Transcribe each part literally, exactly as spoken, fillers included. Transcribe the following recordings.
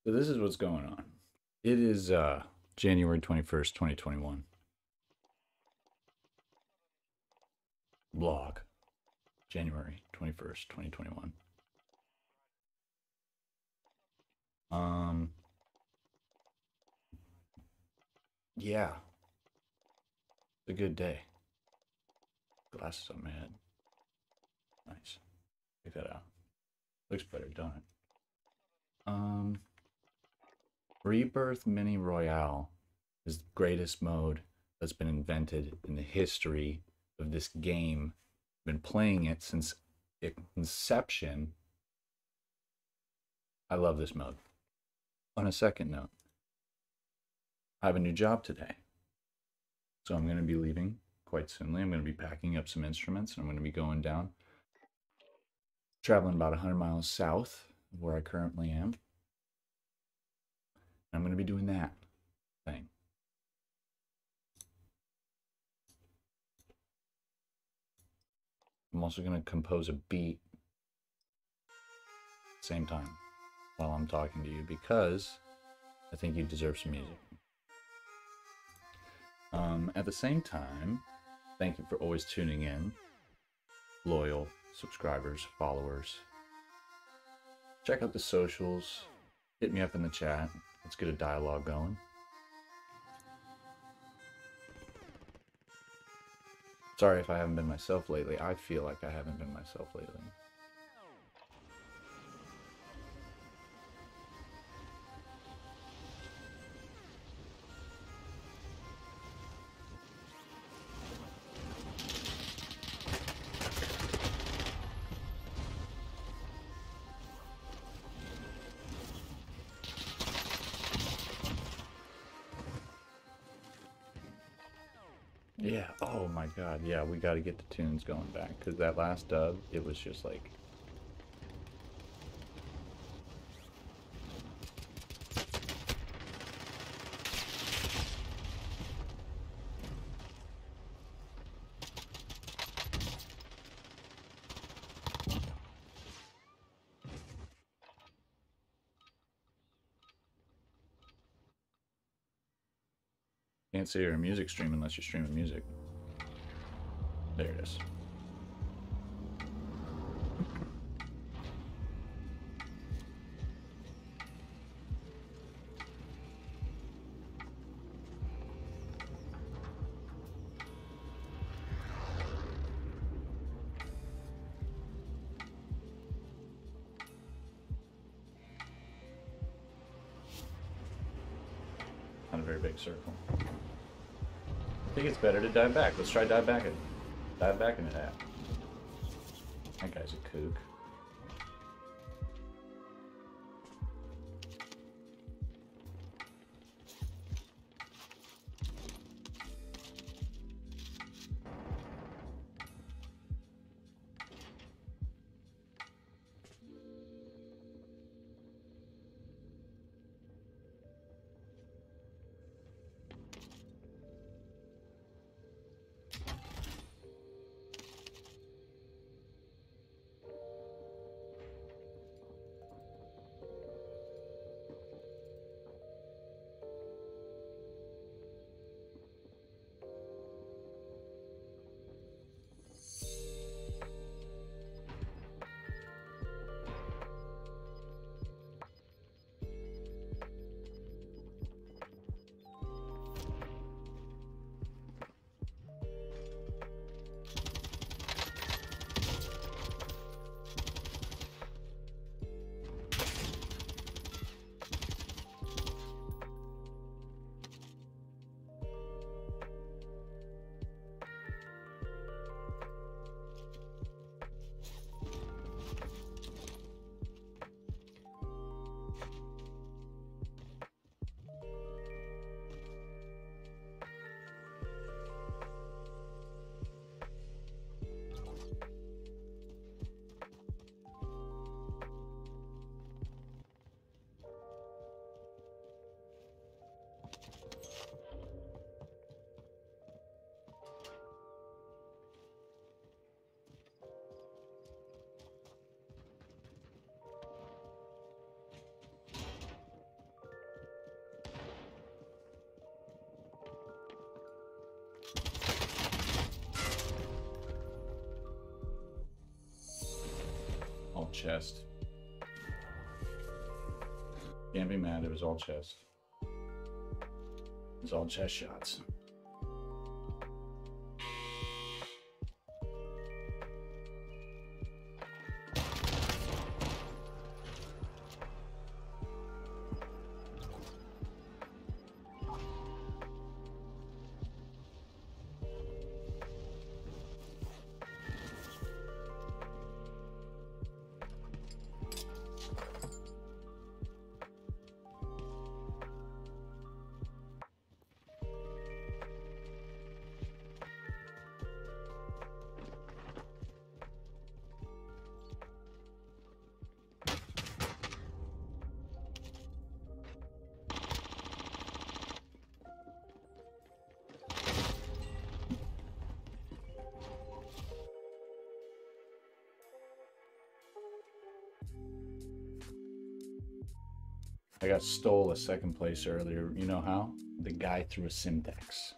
So this is what's going on. It is uh January twenty-first, twenty twenty-one. Blog. January twenty-first, twenty twenty-one. Um yeah, it's a good day. Glasses on my head. Nice. Check that out. Looks better, don't it? Um Rebirth Mini Royale is the greatest mode that's been invented in the history of this game. Been playing it since inception. I love this mode. On a second note, I have a new job today. So I'm going to be leaving quite soonly. I'm going to be packing up some instruments and I'm going to be going down, traveling about one hundred miles south of where I currently am. I'm going to be doing that thing. I'm also going to compose a beat at the same time while I'm talking to you because I think you deserve some music. Um, at the same time, thank you for always tuning in, loyal subscribers, followers. Check out the socials, hit me up in the chat. Let's get a dialogue going. Sorry if I haven't been myself lately. I feel like I haven't been myself lately. Yeah, oh my god, yeah, we gotta get the tunes going back, because that last dub, it was just like... Can't say you're a music stream unless you're streaming music. There it is. Not a very big circle. I think it's better to dive back. Let's try dive back it. Dive back into that. That guy's a kook. chest. Can't be mad, it was all chest. It was all chest shots. I got stole a second place earlier. You know how? The guy threw a Simtex.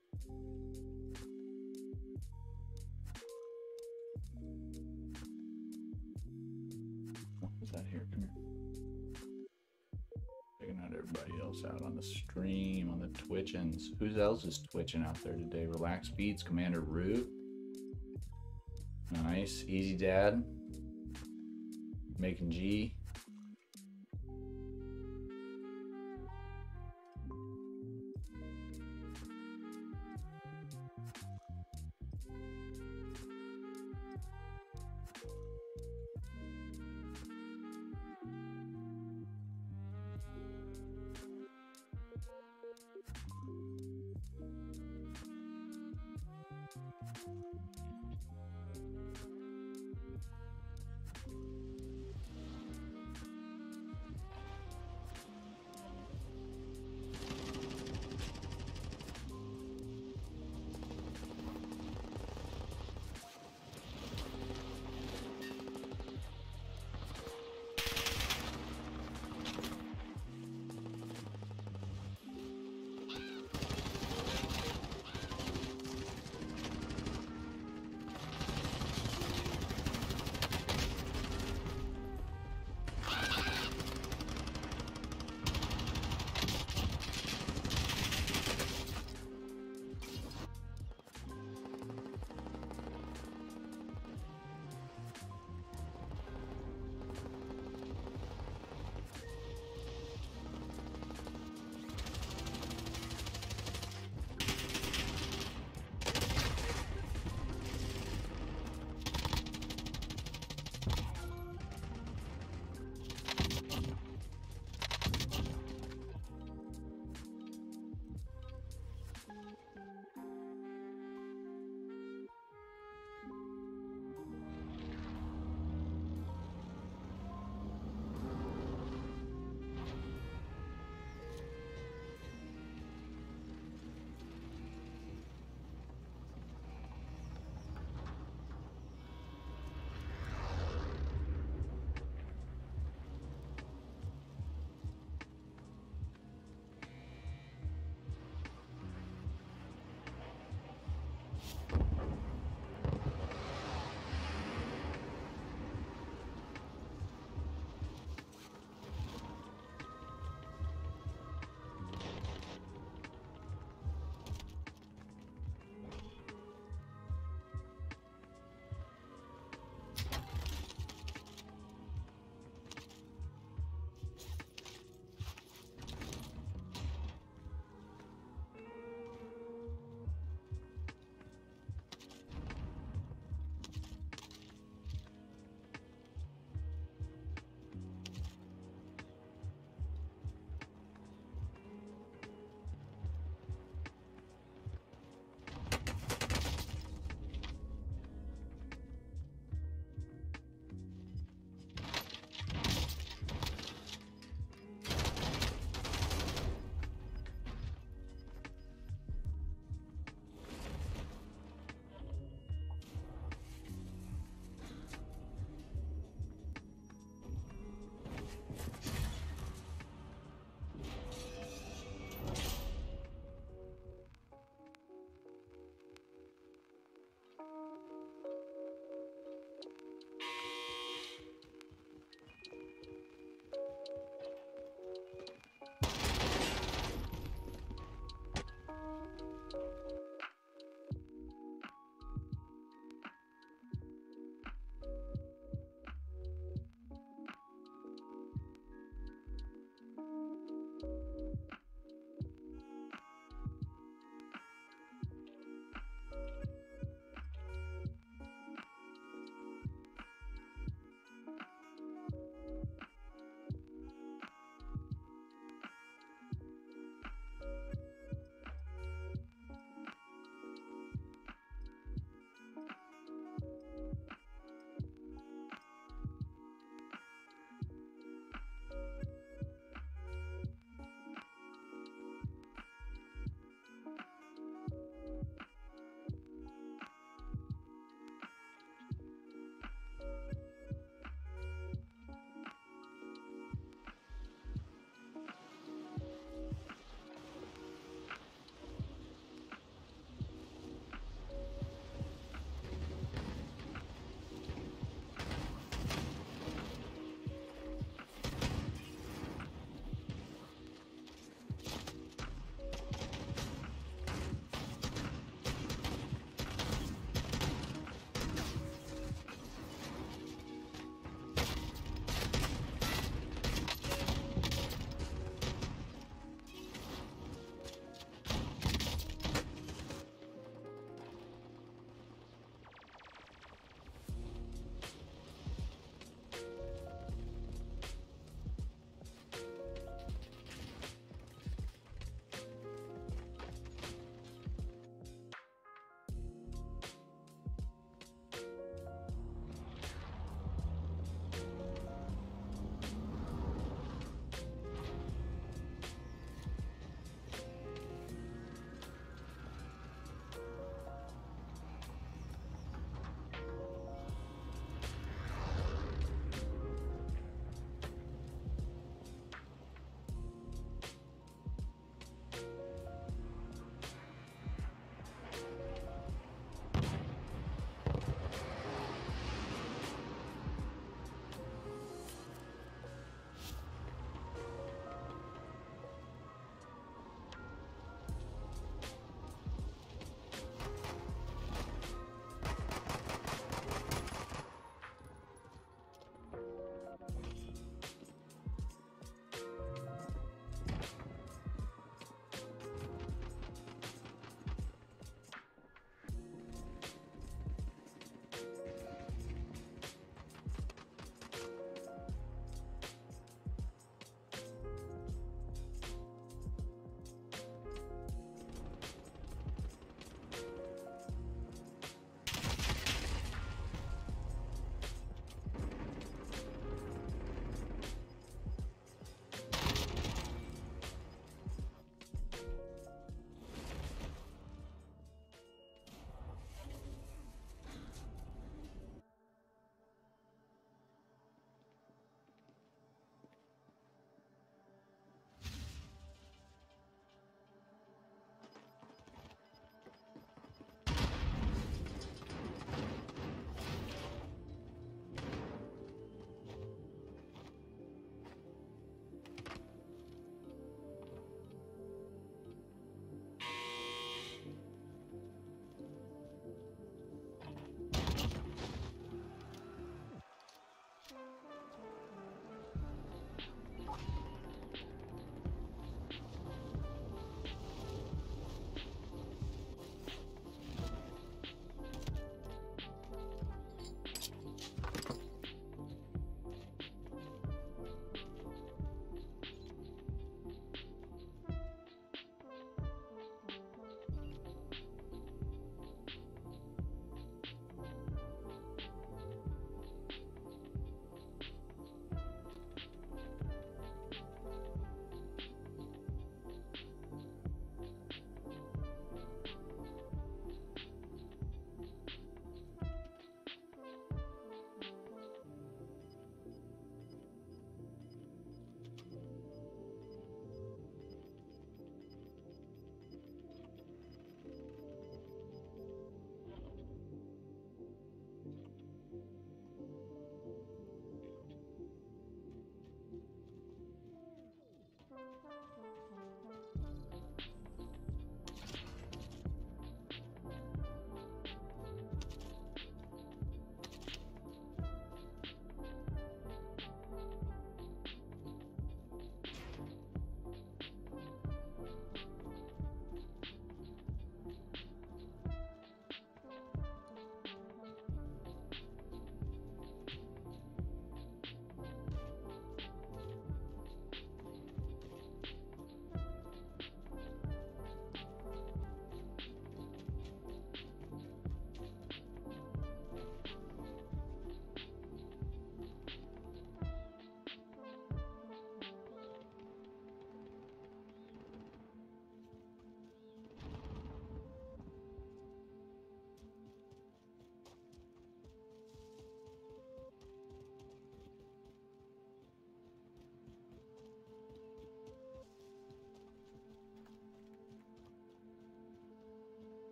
What was that here? Come here. Checking out everybody else out on the stream, on the Twitchins. Who else is twitching out there today? Relax Beats, Commander Root. Nice. Easy Dad. Making G.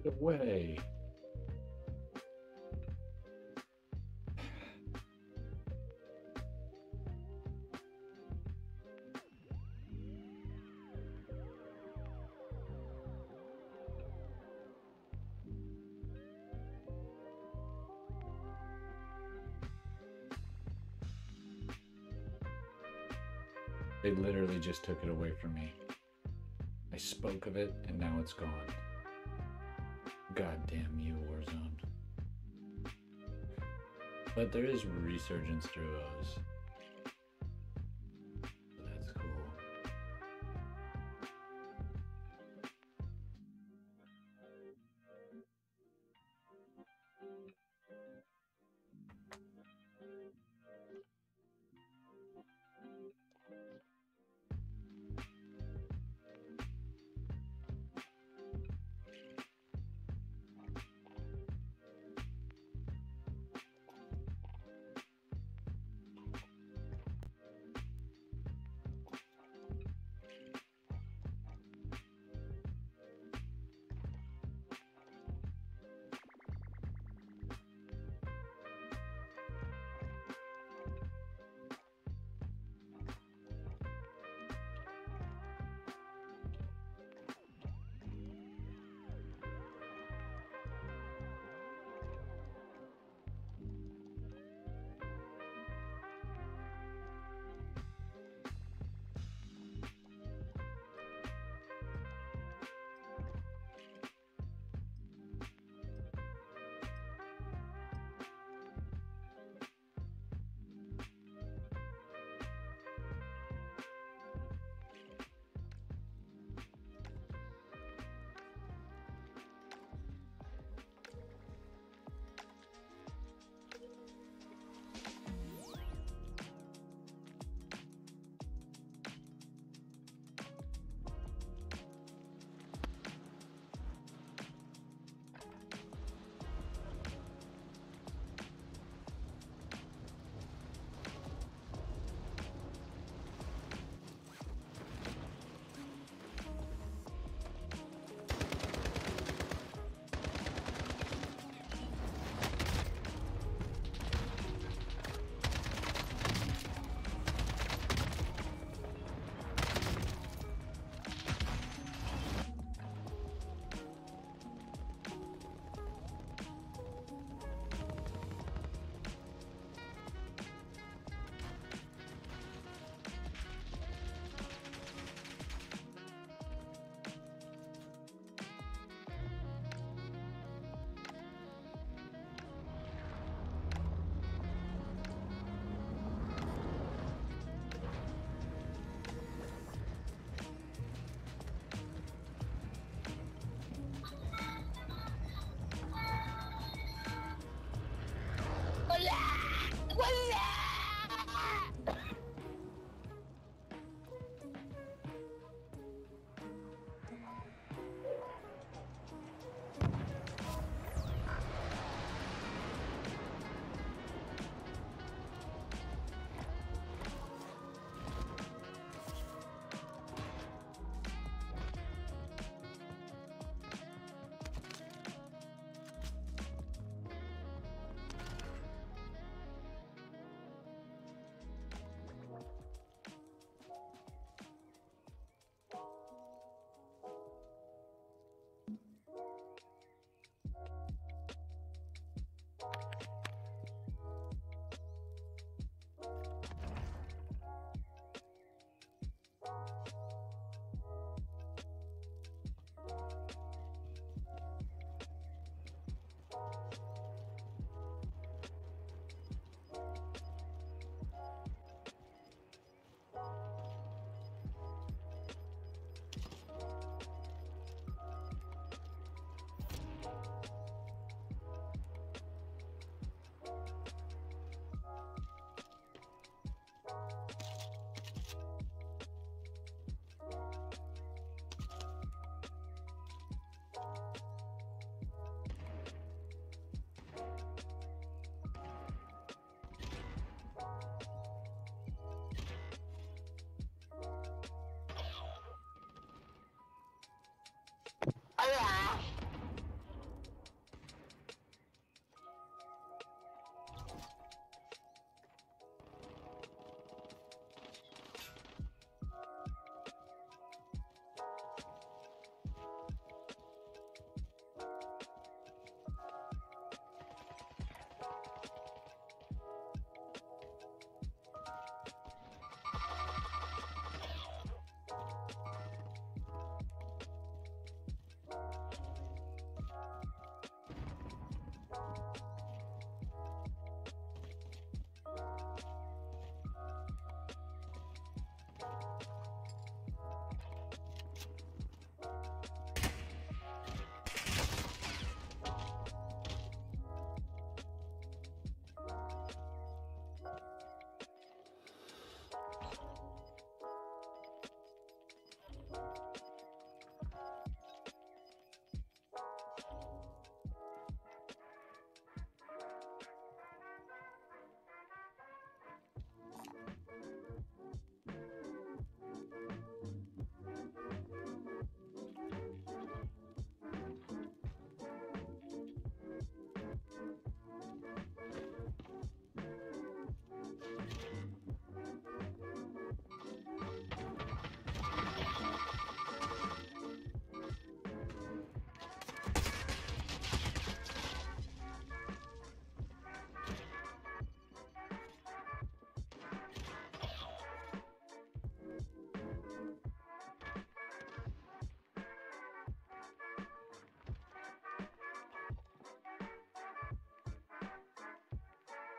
it away. They literally just took it away from me. I spoke of it and now it's gone. God damn you, Warzone. But there is resurgence through O's. So that's cool.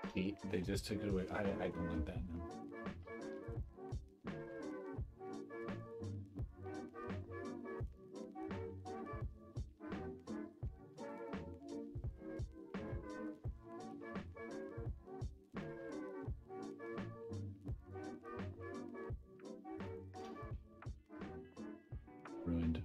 He, they just took it away. I, I don't want that now. Ruined.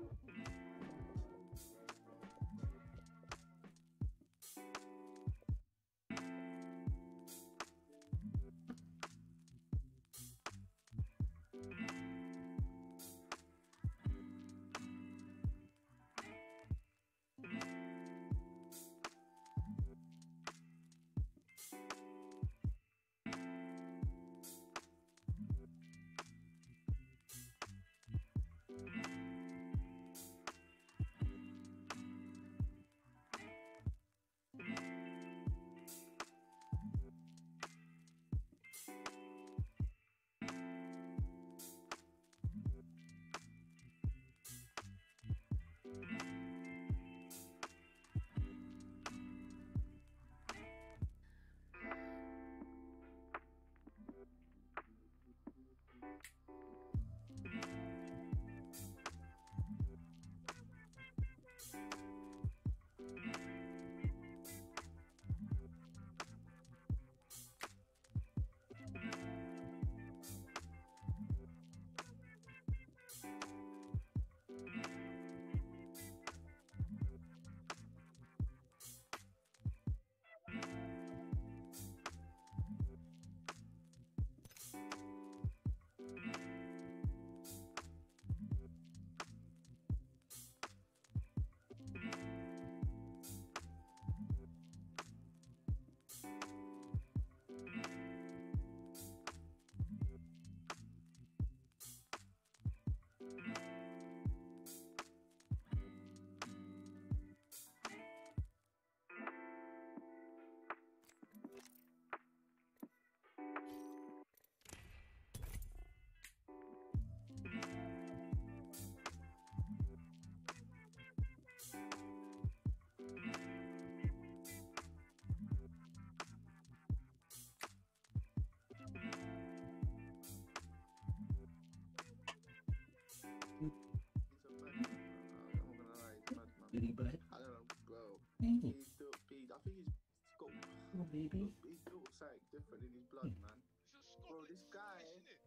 Did he butt? I don't know, bro. Hey. He's built, he, I think he's got. Oh, baby. He's built something different in his blood, man. Bro, this guy.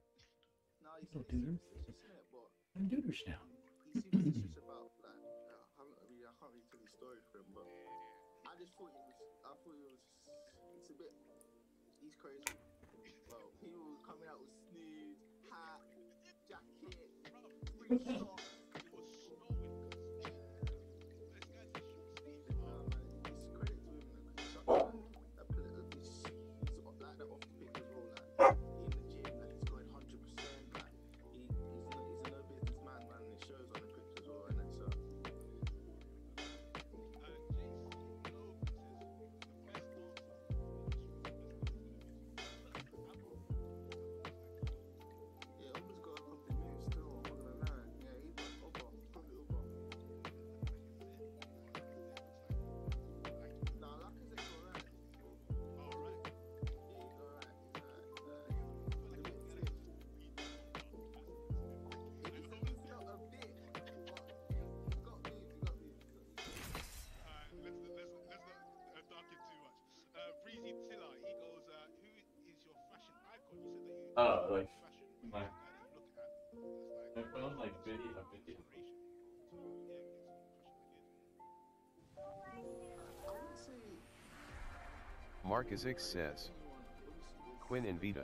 No, he's Oh, he's dude. superstitious, isn't it? But I'm Duders now. he's superstitious about like. Uh, I, don't, I mean, I can't really tell the story for him, but I just thought it was. I thought it was. It's a bit. He's crazy. Well, he was coming out with sneeze, hat, jacket, free socks. Uh, like my my phone, like video, a video. Marcus says, Quinn and Vita.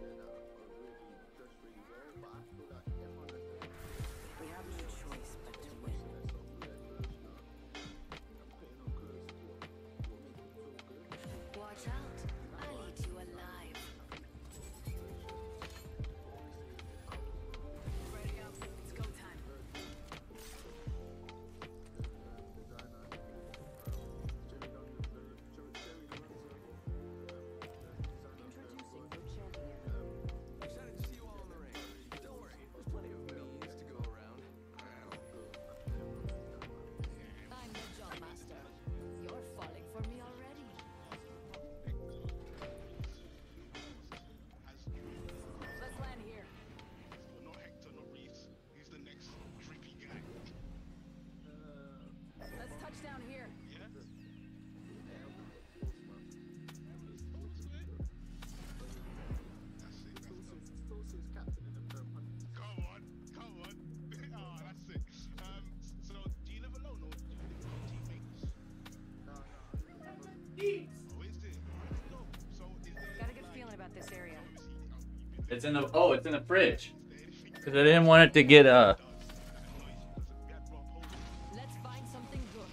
We have no choice but to win. Watch out, I'll eat you alive. Ready up, it's go time. Introducing the champion. It's in the oh, it's in the fridge. Cause I didn't want it to get uh. Let's find something good.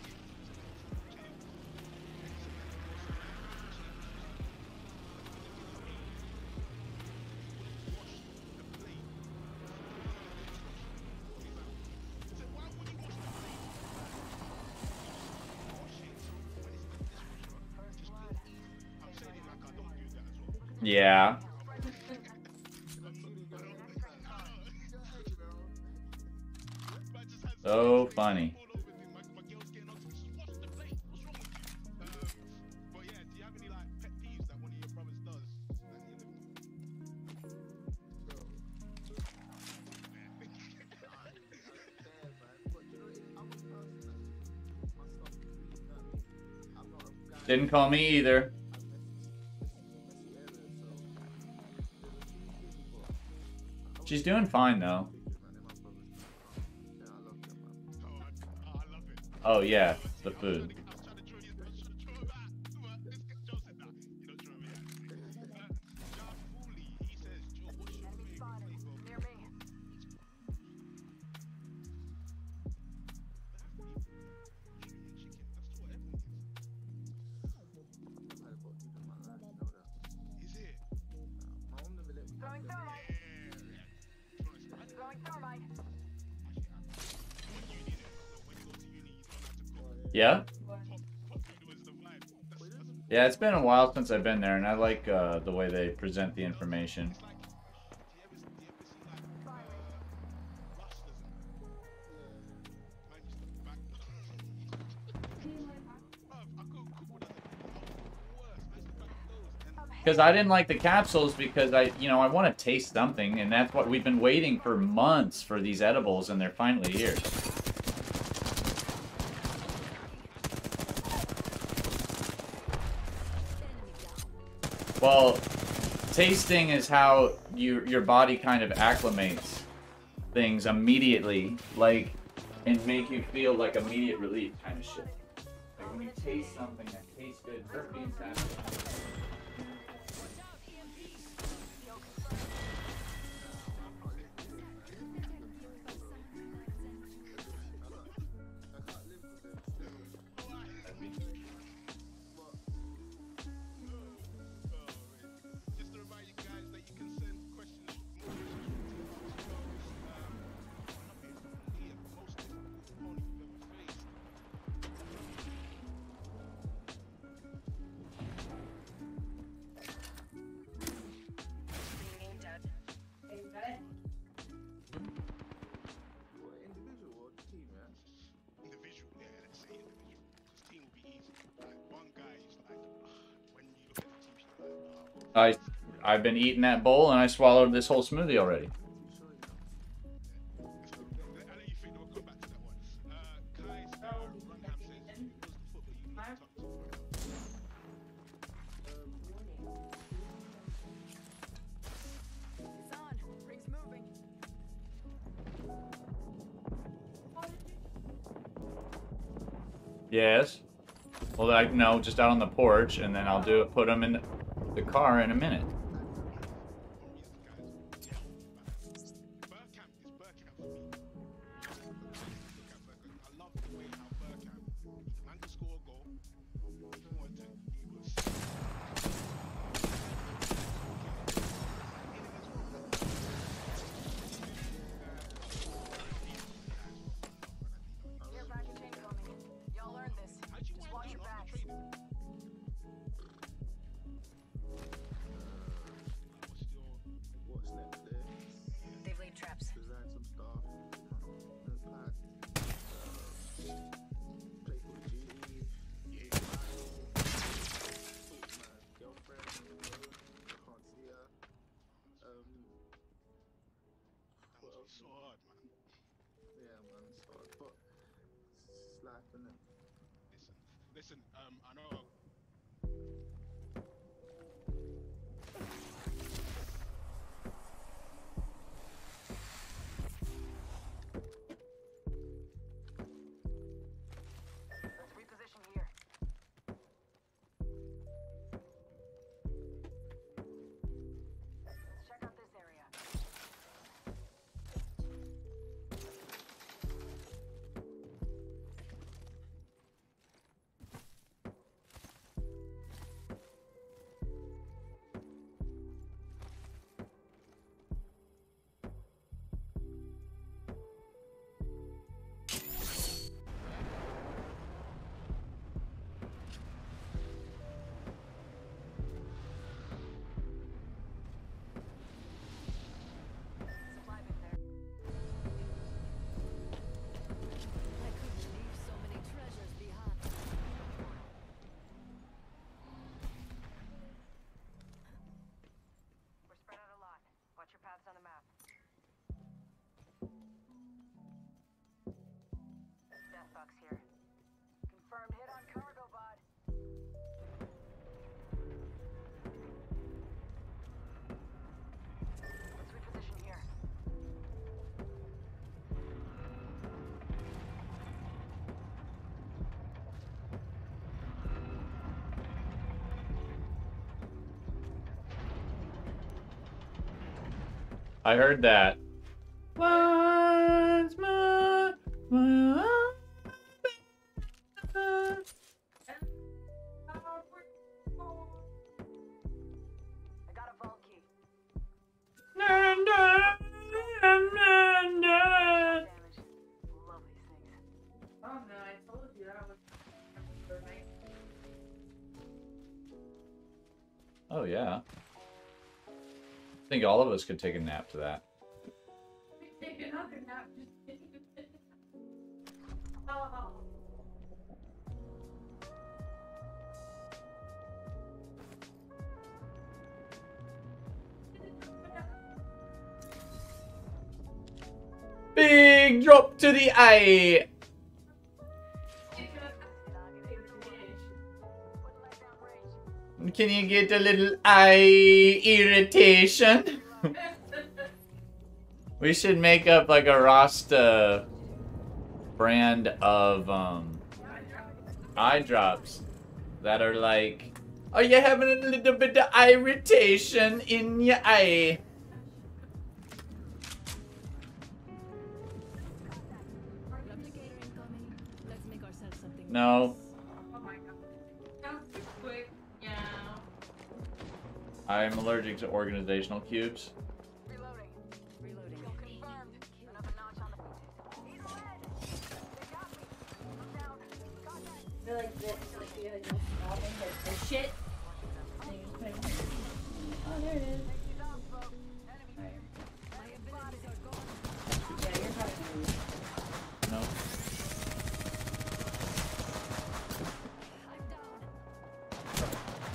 Yeah. So funny. Didn't call me either. She's doing fine though. Oh yeah, the food. Yeah? Yeah, it's been a while since I've been there, and I like uh, the way they present the information. Because I didn't like the capsules because I, you know, I want to taste something, and that's what we've been waiting for months for these edibles, and they're finally here. Well, tasting is how you, your body kind of acclimates things immediately, like, and make you feel like immediate relief kind of shit. Like when you taste something that tastes good, terpenes happen. I, I've been eating that bowl and I swallowed this whole smoothie already. Yes. Well, I no, just out on the porch, and then I'll do it. Put them in the car in a minute. Listen, um, I know. Let's reposition here. Let's check out this area. I heard that. Once more, more. I got a vault key. Na, na, na, na, na. Damage. Love these things. Oh no, I told you that was night. Oh yeah. I think all of us could take a nap to that. Take another nap. Just oh. Big drop to the eye. Can you get a little eye irritation? We should make up like a Rasta brand of um eye drops that are like, are you having a little bit of irritation in your eye? Replicator incoming. Let's make ourselves something. No, Oh my god. That was too quick. Yeah. I'm allergic to organizational cubes. Reloading. Reloading. Confirmed. Another notch on the. He's red. They got me. I'm down. Contact. They're like this, like the other small thing, like this shit. And you just put it in here. Oh, there it is. He's out, folks. Enemy. Right. My abilities are gone. Yeah, you're probably gonna lose. No. I'm down.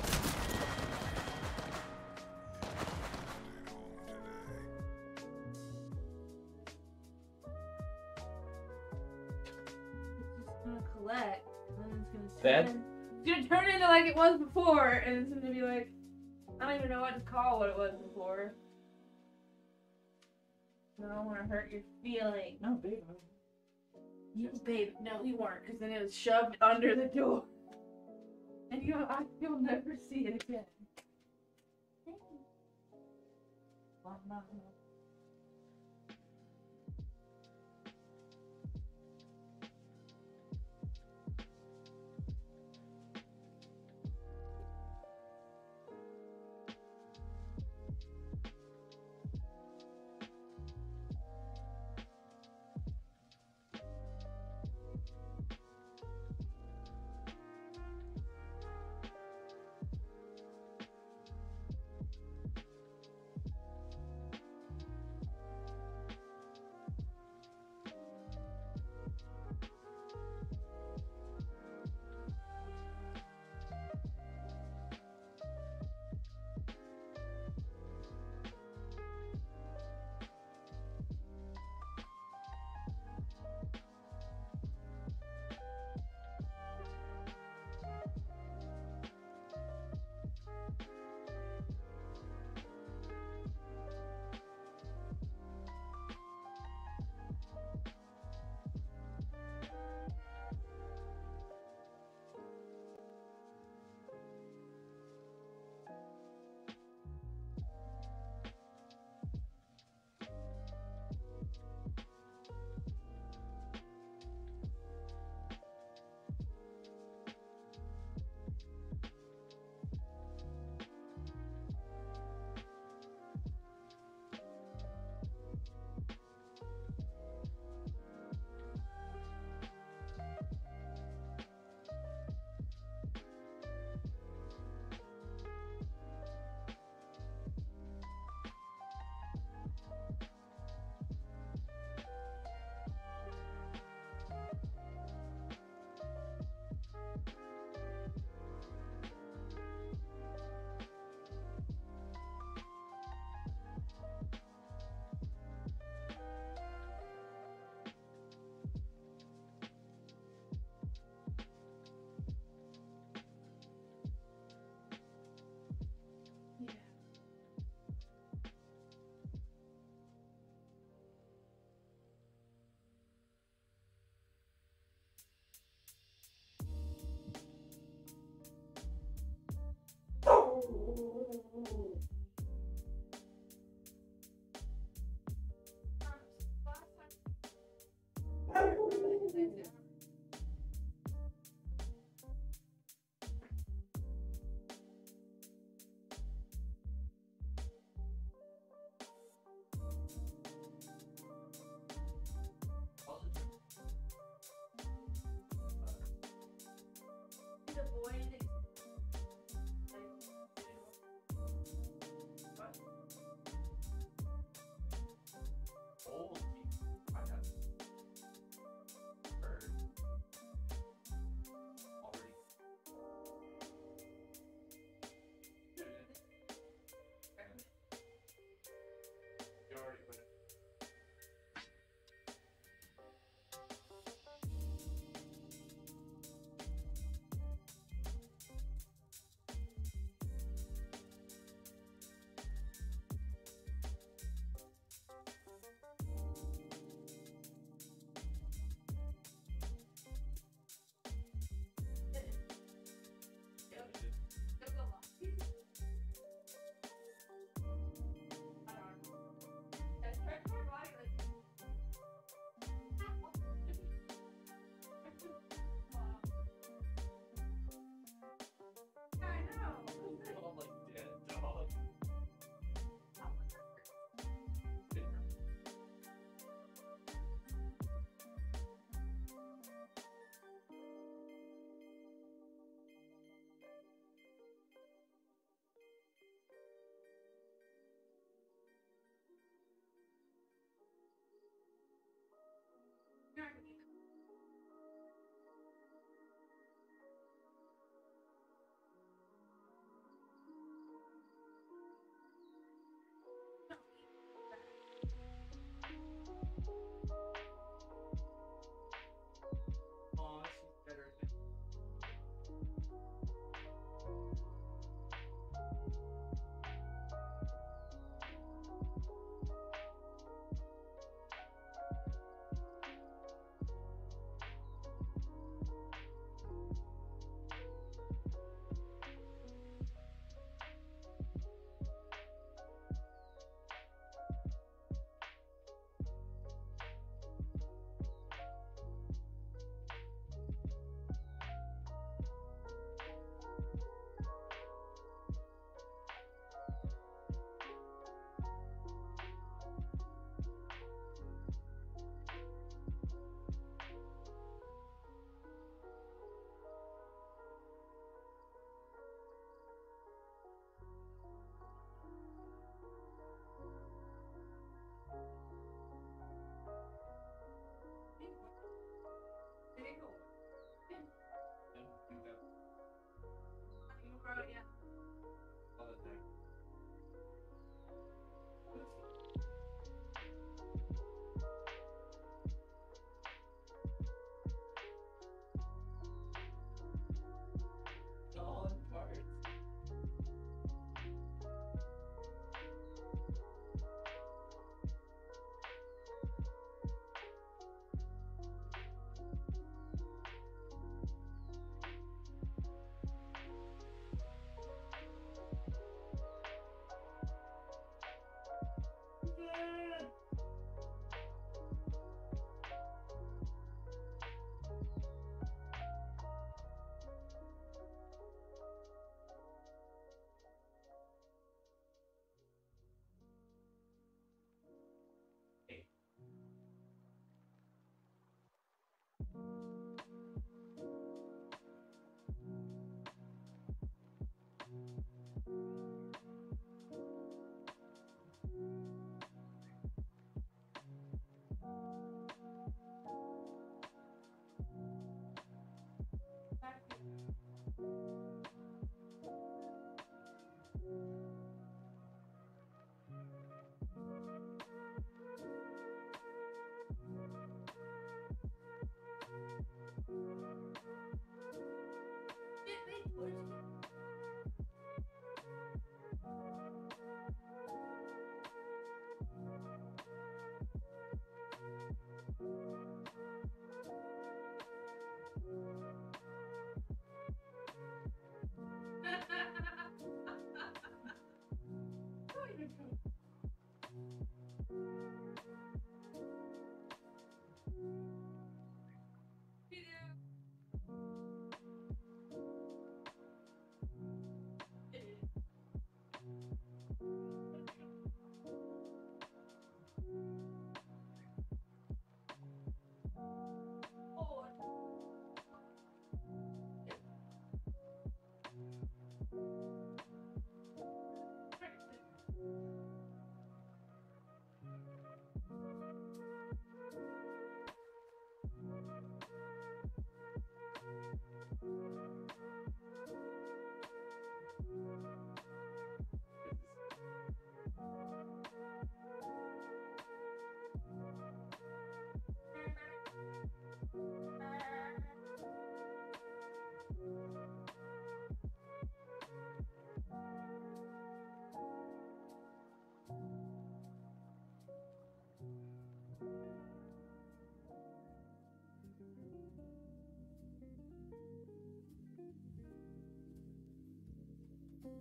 It's just gonna collect, and then it's gonna Bad? turn. It's gonna turn into like it was before, and it's gonna be like, I don't even know what to call what it was before. I don't want to hurt your feelings. No, babe. You, babe, no, you weren't, because then it was shoved under the door. And you, I, you'll never see it again.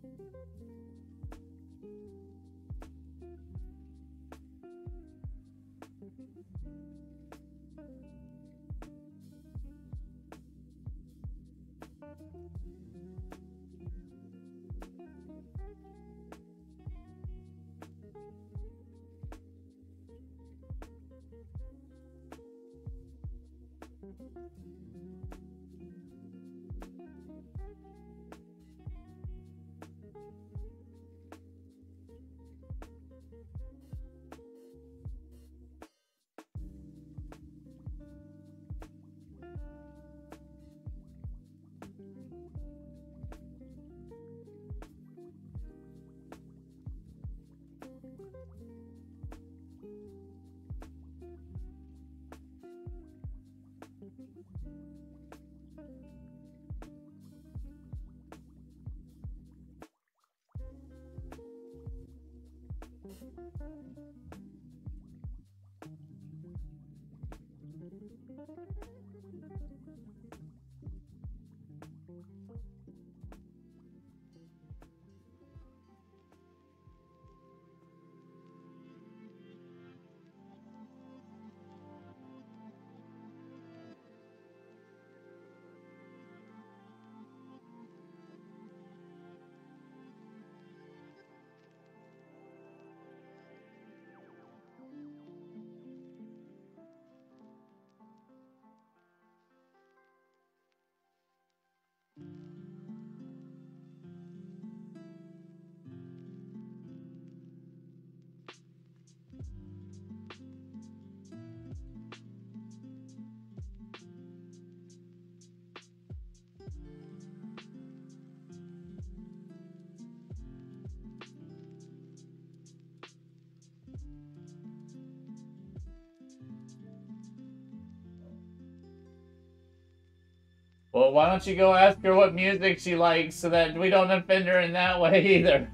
Well, why don't you go ask her what music she likes so that we don't offend her in that way either?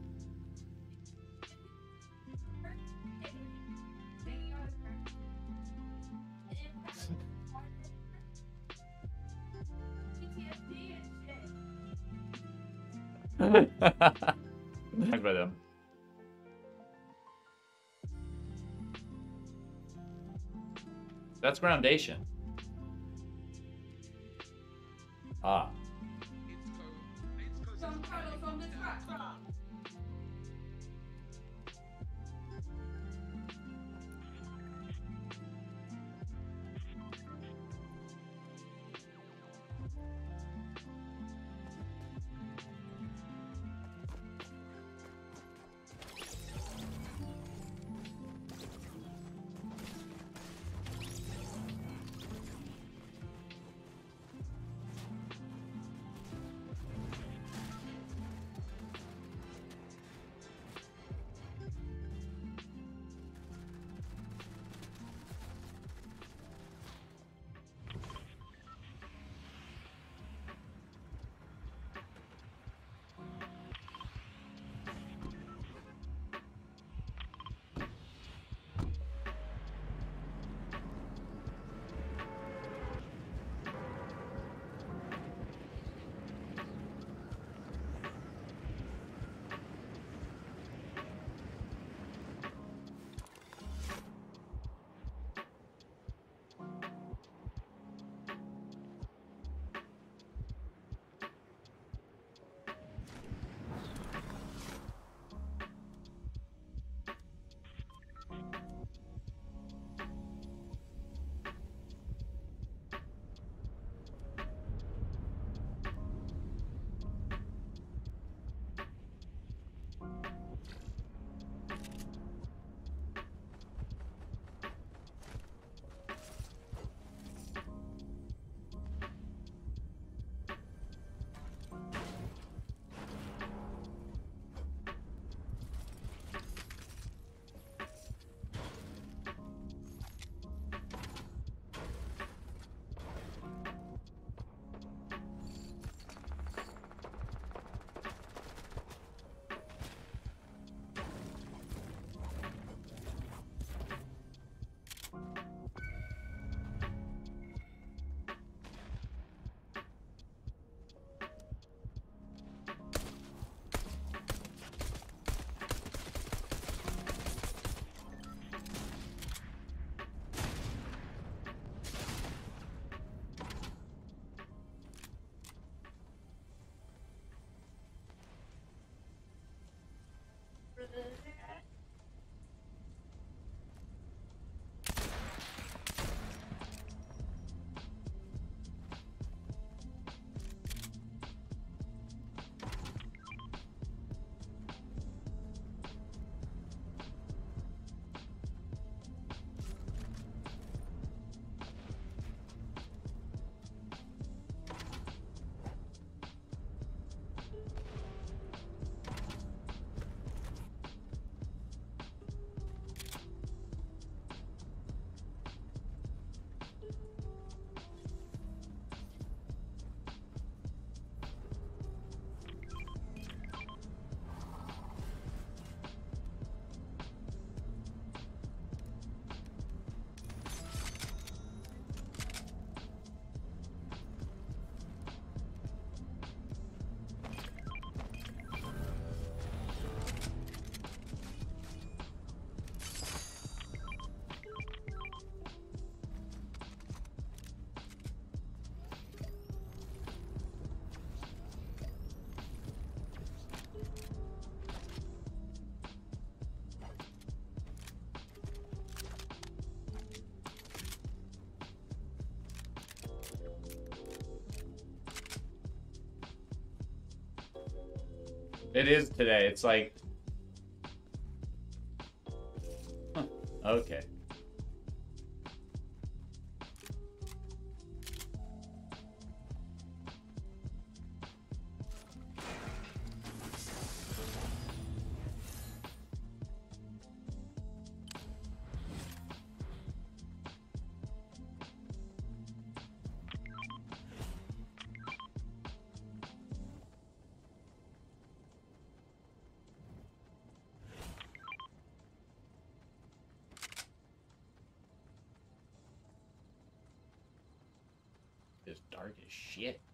Rhythm. That's groundation. Ah. It is today. It's like... Huh. Okay. It's dark as shit.